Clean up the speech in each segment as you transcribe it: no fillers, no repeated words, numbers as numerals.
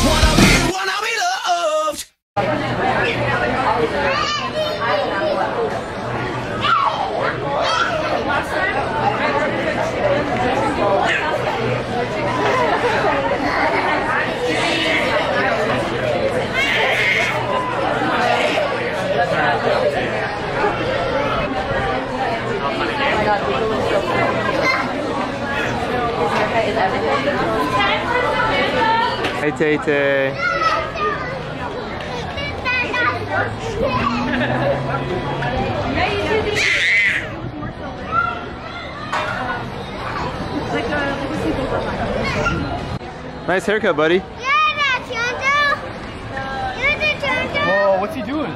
wanna be loved. Hey, Tay-Tay. Nice haircut, buddy. Whoa, what's he doing?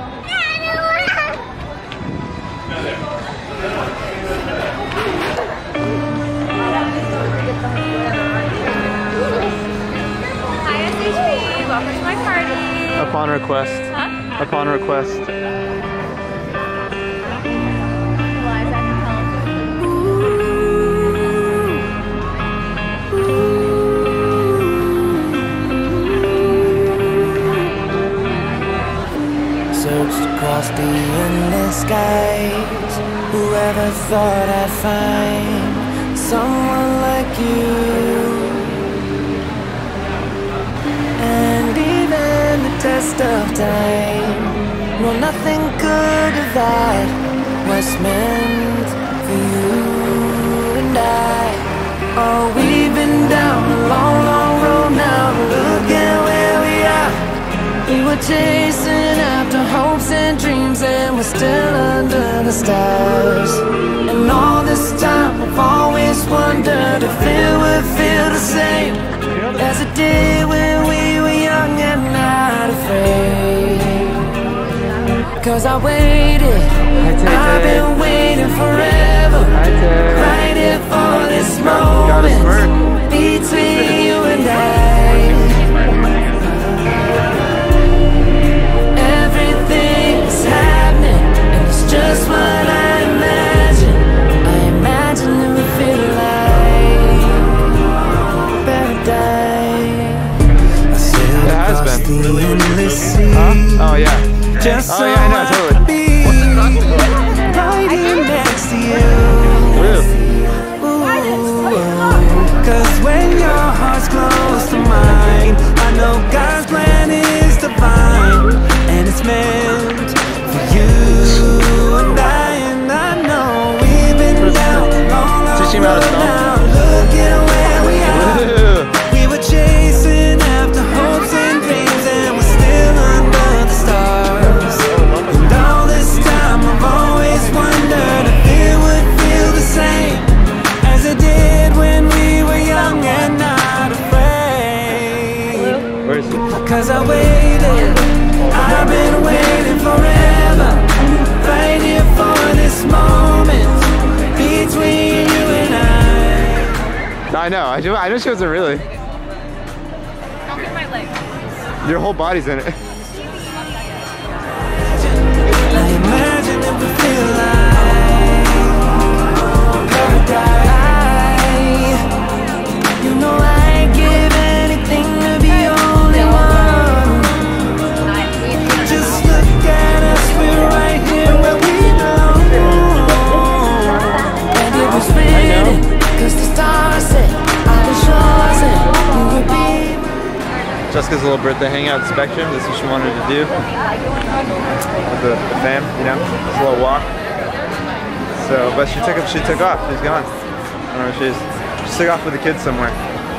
Welcome to my party. Upon request. Huh? Upon request. Searched across the endless skies. Whoever thought I'd find someone like you? And even the test of time, no, nothing could divide what's meant for you and I. Oh, we've been down a long, long road now. Look at where we are. We were chasing after hopes and dreams, and we're still under the stars. And all this time I've always wondered if it would feel the same as it did when we were young and not afraid. Cause I waited, I've been waiting forever, right here for this moment between you and I. Everything's happening, and it's just what I imagine. I imagine it would feel like paradise. I sailed across the endless sea. Oh yeah. Just oh yeah, I know, totally. Right here next to you. Ooh, cause when your heart's close to mine, I know God's plan is divine, and it's meant for you and I know we've been down a long, long road now. Look at where we are. We were chasing after hopes and dreams, and we're still under the stars. And all this time I've always wondered if it would feel the same as it did when we were young and not afraid. Where is it? Cause I waited, I've been waiting forever, right here for this moment between you and I. I know. I know she wasn't really. Don't get my leg. Your whole body's in it. I imagine it would feel like paradise. You know I'd give anything to be only one. Just look at us, we're right here where we belong. And it was written, cause the stars said I was yours and we would be. Jessica's little birthday hangout at Spectrum. This is what she wanted to do with the fam, you know, just a little walk. So, but she took off. She's gone. I don't know where she is. She took off with the kids somewhere.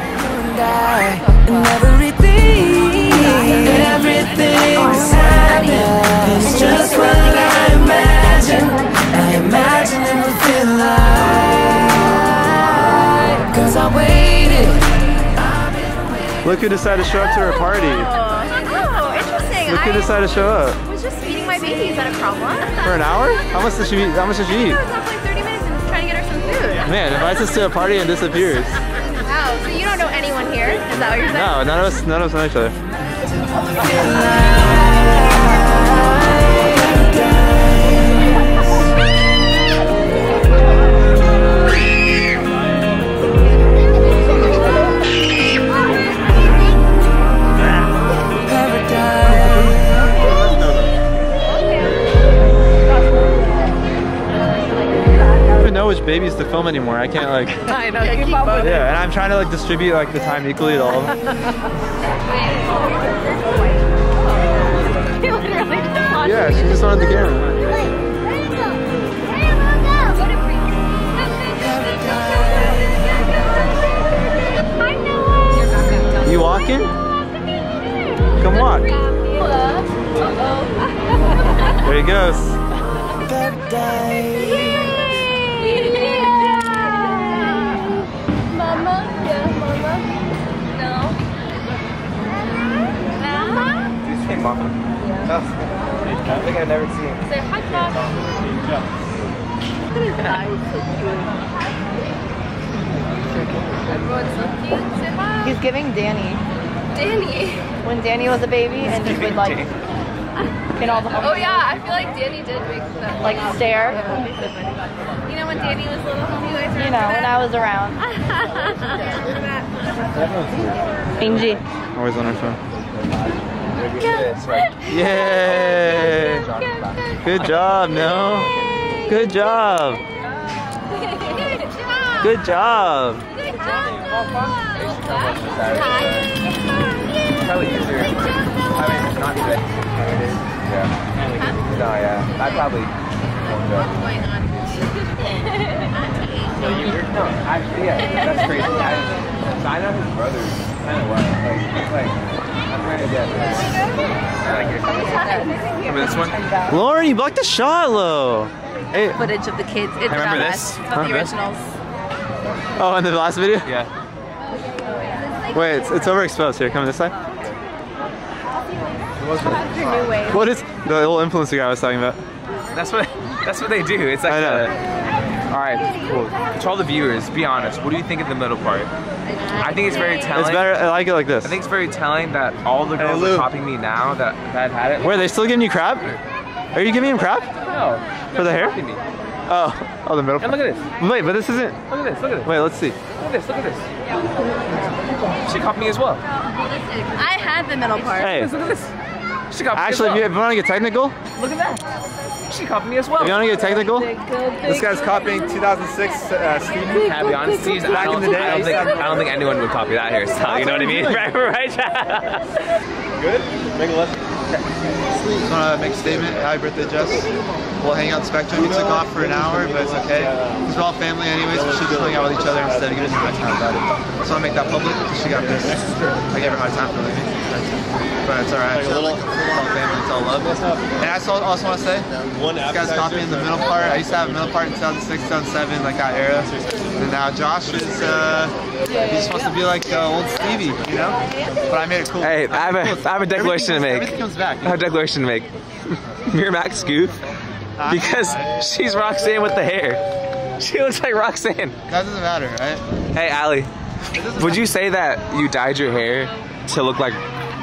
And everything's happening. It's just what I imagine. I imagine it would feel like. Cause I waited. Look who decided to show up to her party. Oh, interesting. Look who decided to show up. I was just feeding my baby. Is that a problem? For an hour? How much did she eat? How much did she eat? I was up for like 30 minutes and trying to get her some food. Man, invites us to a party and disappears. Wow, so you don't know anyone here? Is that what you're saying? No, none of us know each other. babies to film anymore. I can't like. I know. Keep up with it. Yeah, and I'm trying to like distribute like the time equally to all of them. Yeah, she just wanted the camera. You walking? Come walk. There he goes. Mama? Yeah, Mama? No. Mama? Did you say mama? Yeah. I think I've never seen him. Say hi, Josh. Everyone's so cute. Say hi. He's giving Danny. Danny. When Danny was a baby and he would like in all the Oh yeah, I feel like Danny did make that. like stare. You know when Danny was little, you guys remember You know, when I was around. Angie. Always on her phone. Yay! Good job, no? Good job. Good job. Probably easier. I mean, not today. Yeah. No, yeah. I probably won't go. No, actually, yeah. That's crazy. I know his brother's kind of wild. Like, I'm trying to get. I like your Remember this one? Lauren, you blocked the shot, Lo. Hey. Footage of the kids. It's Remember not this? us. It's not the originals. Oh, in the last video? Yeah. Wait, it's overexposed. Here, come this side. What is the little influencer guy I was talking about? That's what they do. It's like I know. all right, cool. To all the viewers, be honest. What do you think of the middle part? I think it's very telling. It's better. I like it like this. I think it's very telling that all the girls are copying me now that I've had it. Wait, are they still giving you crap? Are you giving him crap? No. For the hair? Copying me. Oh, the middle. And look at this. Wait, but this isn't. Look at this. Look at this. Wait, let's see. Look at this. Look at this. She copied me as well. I had the middle part. Hey, Look at this. She copied actually, me if as you want to get technical, well. Look at that. She copied me as well. if you want to get technical, this guy's copying 2006 Stevie. To be honest, I don't think anyone would copy that hairstyle. You know what I mean? Right? Good? Make a left. Just want to make a statement. Happy birthday, Jess. We'll hang out in Spectrum. You took off for an hour, but it's okay. Because we're all family anyways. We should just hang out with each other instead of giving too much time about it. So I want to make that public because she got pissed. I gave her a hard time for leaving. But it's alright. It's all family. It's all love. And I also want to say, this guy's copying the middle part. I used to have a middle part in 2006, 2007, like that era. And now Josh is, he just wants to be like old Stevie, you know? But I made it cool. Hey, I have a declaration to make. Everything comes back. I have a declaration to make. Miramax Goof. Because she's Roxanne with the hair. She looks like Roxanne. That doesn't matter, right? Hey, Allie. Would you say that you dyed your hair to look like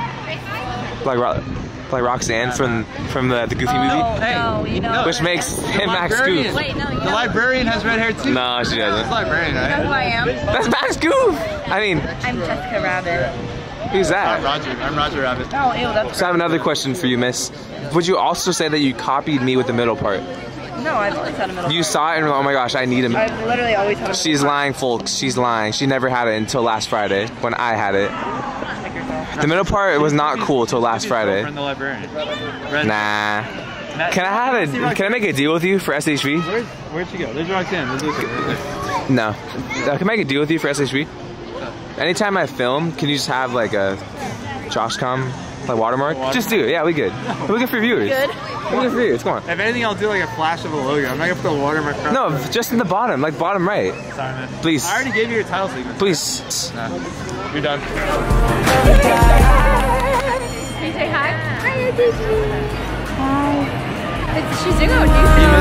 Roxanne from the Goofy movie? No, you know. Which makes him Max Goof. Wait, no, you The know. librarian has red hair too. No, she It's doesn't. librarian, You know who right? I am? That's Max Goof. I mean, I'm Jessica Rabbit. who's I'm that? Roger Rabbit. Oh, ew, that's. So I have another question for you, miss. Would you also say that you copied me with the middle part? No, I've always had a middle. You saw it and oh my gosh, I need him. I've literally always had a middle. She's lying, folks. She's lying. She never had it until last Friday when I had it. The middle part was not cool until last Friday. The librarian. Nah. Can I make a deal with you for SHV? Where'd she go? There's Roxanne. There's Luca. No. Can I make a deal with you for SHV? Anytime I film, can you just have like a JoshCom like watermark? Just do it. Yeah, we good. We're good for viewers. Good. We're good for viewers. Come on. If anything, I'll do like a flash of a logo. I'm not gonna put a watermark. No, just in the bottom, like bottom right. Sorry, man. Please. I already gave you your title sequence. Please. You're done. Can you say hi? Hi, Disney. Hi. She's doing okay.